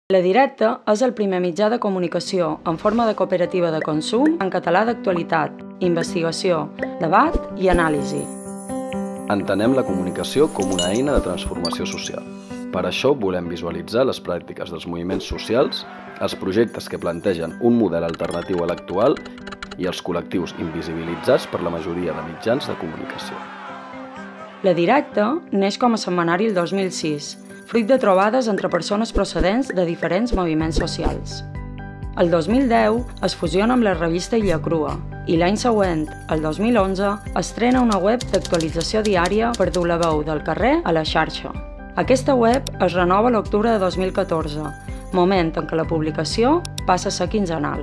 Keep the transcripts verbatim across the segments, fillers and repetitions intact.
La Directa és el primer mitjà de comunicació en forma de cooperativa de consum en català d'actualitat, investigació, debat i anàlisi. Entenem la comunicació com una eina de transformació social. Per això volem visualitzar les pràctiques dels moviments socials, els projectes que plantegen un model alternatiu a l'actual i els col·lectius invisibilitzats per la majoria de mitjans de comunicació. La Directa neix com a setmanari el dos mil sis, fruit de trobades entre persones procedents de diferents moviments socials. El dos mil deu es fusiona amb la revista Illa Crua i l'any següent, el dos mil onze, estrena una web d'actualització diària per dur la veu del carrer a la xarxa. Aquesta web es renova a l'octubre de dos mil catorze, moment en què la publicació passa a ser quinzenal.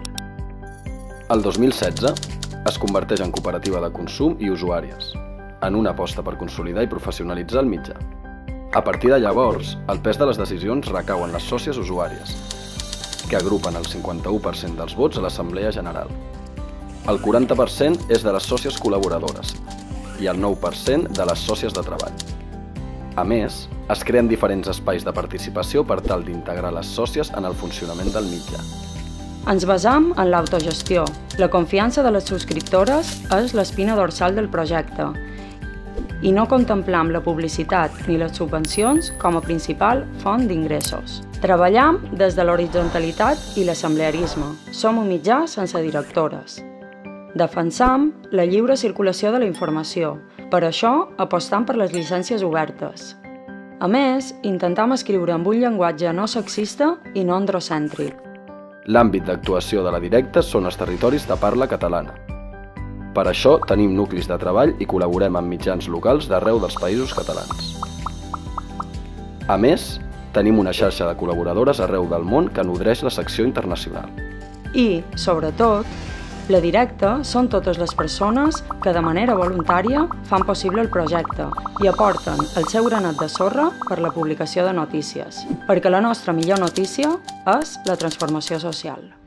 El dos mil setze es converteix en cooperativa de consum i usuàries, en una aposta per consolidar i professionalitzar el mitjà. A partir de llavors, el pes de les decisions recau en les sòcies usuàries, que agrupen el cinquanta-u per cent dels vots a l'Assemblea General. El quaranta per cent és de les sòcies col·laboradores i el nou per cent de les sòcies de treball. A més, es creen diferents espais de participació per tal d'integrar les sòcies en el funcionament del mitjà. Ens basam en l'autogestió. La confiança de les subscriptores és l'espina dorsal del projecte i no contemplam la publicitat ni les subvencions com a principal font d'ingressos. Treballam des de l'horitzontalitat i l'assemblearisme. Som un mitjà sense directores. Defensam la lliure circulació de la informació. Per això apostam per les llicències obertes. A més, intentam escriure amb un llenguatge no sexista i no androcèntric. L'àmbit d'actuació de la Directa són els territoris de parla catalana. Per això tenim nuclis de treball i col·laborem amb mitjans locals d'arreu dels països catalans. A més, tenim una xarxa de col·laboradores arreu del món que nodreix la secció internacional. I, sobretot, la Directa són totes les persones que de manera voluntària fan possible el projecte i aporten el seu granet de sorra per la publicació de notícies, perquè la nostra millor notícia és la transformació social.